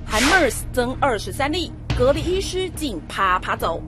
韩 MERS 增23例，隔离医师竟爬走。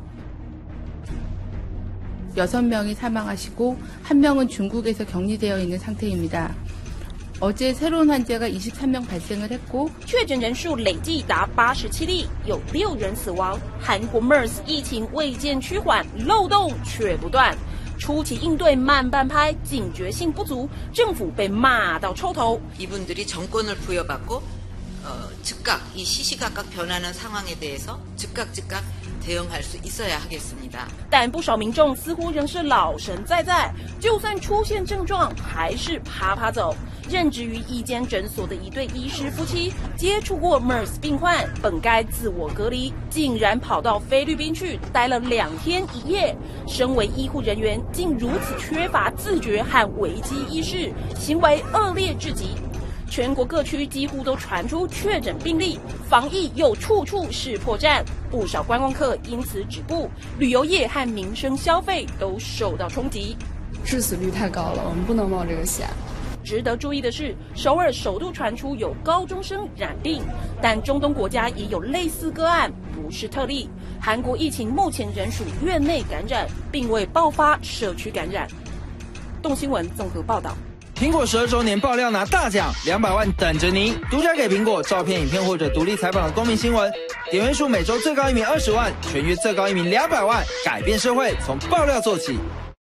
6명이 사망하시고 1명은 중국에서 격리되어 있는 상태입니다. 어제 새로운 환자가 23명 발생을 했고 确诊人数累计达87例，有6人死亡。韩国 MERS 疫情未见趋缓，漏洞却不断。初期应对慢半拍，警觉性不足，政府被骂到抽头。 이분들이 정권을 부여받고 즉각 이 시시각각 변하는 상황에 대해서 즉각 대응할 수 있어야 하겠습니다. 但不少民众似乎仍是老神在在，就算出现症状，还是爬走。任职于一间诊所的一对医师夫妻，接触过 MERS 病患，本该自我隔离，竟然跑到菲律宾去待了2天1夜。身为医护人员，竟如此缺乏自觉和危机意识，行为恶劣至极。 全国各区几乎都传出确诊病例，防疫又处处是破绽，不少观光客因此止步，旅游业和民生消费都受到冲击。 致死率太高了，我们不能冒这个险。 值得注意的是，首尔首度传出有高中生染病，但中东国家也有类似个案，不是特例。韩国疫情目前仍属院内感染，并未爆发社区感染。动新闻综合报道。 苹果12周年爆料拿大奖，200万等着您！独家给苹果照片、影片或者独立采访的公民新闻，点阅数每周最高1名20万，全月最高1名200万，改变社会从爆料做起。